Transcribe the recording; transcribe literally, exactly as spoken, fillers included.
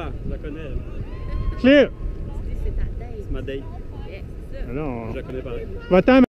Ah, je la connais. Clear! C'est ta date. C'est ma date. Yeah, c'est ça. Non. Je la connais pareil. Va-t'en,